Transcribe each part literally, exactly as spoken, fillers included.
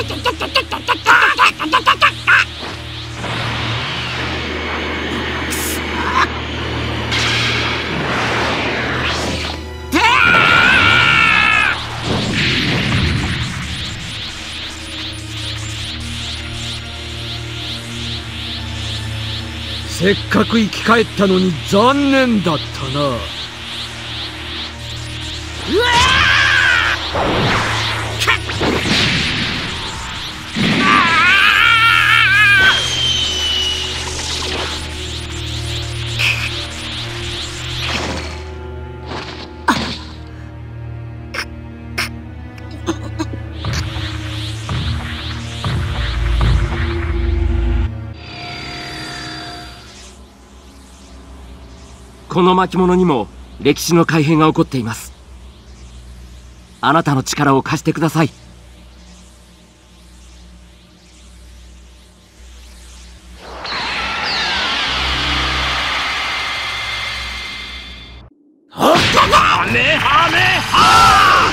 せっかく生き返ったのに残念だったな。うわこの巻物にも歴史の改変が起こっています。あなたの力を貸してください。 はめはめは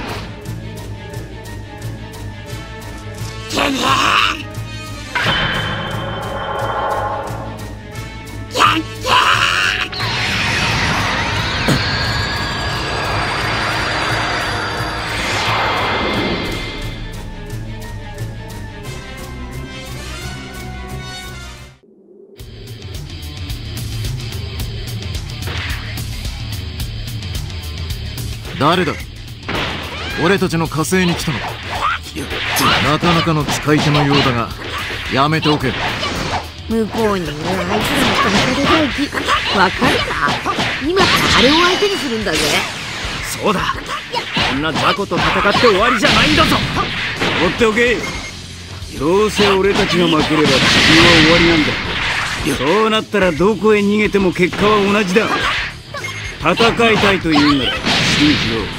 誰だ？俺たちの火星に来たのか？なかなかの使い手のようだが、やめておけ。 向こうにいるあいつらの人が出たい気わかるか？今からあれを相手にするんだぜ。 そうだ、こんな雑魚と戦って終わりじゃないんだぞ。放っておけ。どうせ俺たちが負ければ地球は終わりなんだ。そうなったらどこへ逃げても結果は同じだ。戦いたいというなら信じろ。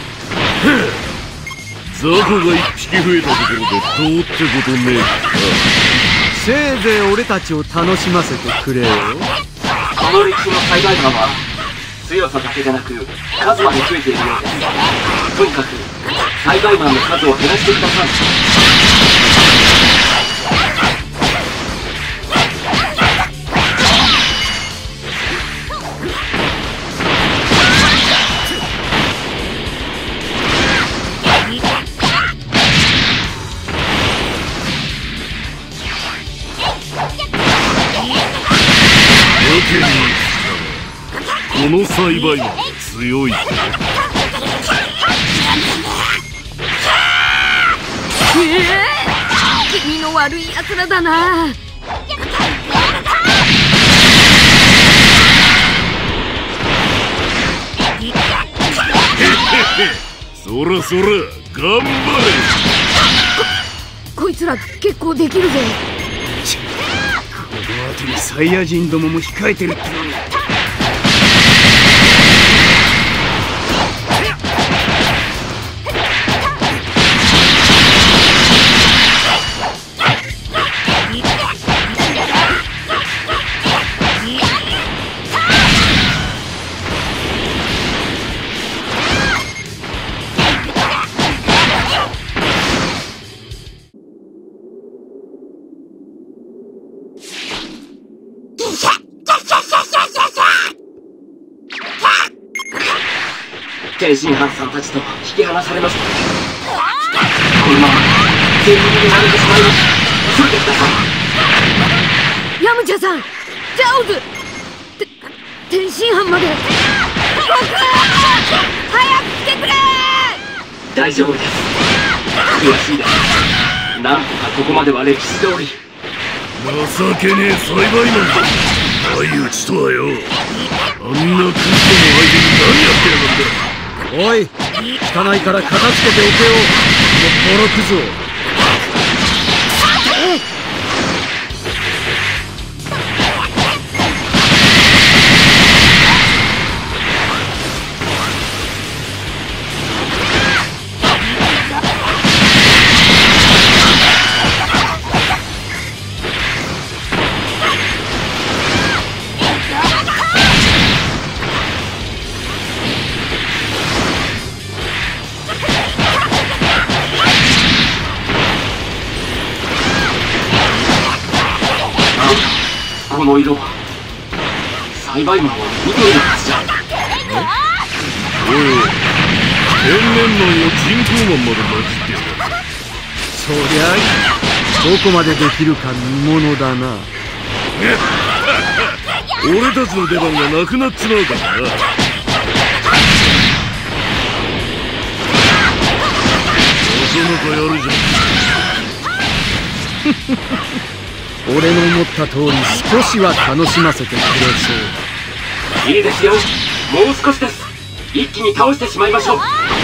雑魚が一匹増えたところでどうってことねえか。 せいぜい俺たちを楽しませてくれよ。 この歴史の最大感は強さだけでなく数まで増えているようです。とにかく栽培マンの数を減らしてください。 この栽培は強い。 えー、気味の悪いやつらだな。 そらそら頑張れ。 こ、こいつら結構できるぜ。 この後にサイヤ人どもも控えてるってのに。 天津飯さんたちと引き離されました。このまま全力で慣れてしまいます。急いでください。 ヤムチャさん、ジャオズ、て天津飯まで。僕早く来てくれ。 大丈夫です。悔しいです。なんとかここまでは歴史通り。 情けねえ栽培マンだ。相打ちとはよ。あんなクズども相手に何やってやがんだ。 おい、汚いから片付けておけよ、このボロクズを。 この色は栽培マンを緑のはずじゃ。 おいおい、天然マンを人工マンまで混じってる。 そりゃどこまでできるか見ものだな。 俺たちの出番がなくなっちまうからな。なかなかやるじゃん。 俺の思った通り少しは楽しませてくれそう。 いいですよ、もう少しです。一気に倒してしまいましょう。